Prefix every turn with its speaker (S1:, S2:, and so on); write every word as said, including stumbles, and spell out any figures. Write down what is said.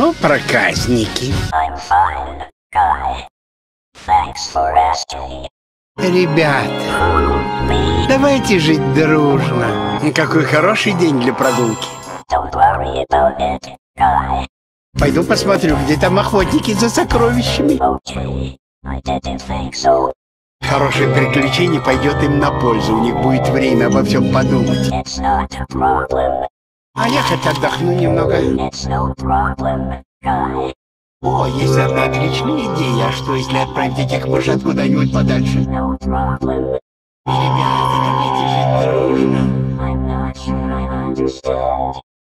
S1: Ну, проказники.
S2: I'm fine, Guy. Thanks for asking.
S1: Ребята, давайте жить дружно. Какой хороший день для прогулки.
S2: Don't worry about it, Guy.
S1: Пойду посмотрю, где там охотники за сокровищами.
S2: Okay, I didn't think so.
S1: Хорошее приключение пойдет им на пользу. У них будет время обо всем подумать.
S2: It's not a problem.
S1: А я хоть отдохну немного.
S2: It's no problem, Guy.
S1: О, есть одна отличная идея. А что, если отправить этих мышат куда-нибудь подальше?
S2: No problem.
S1: Ребята, давайте жить дружно.
S2: I'm not sure I understand.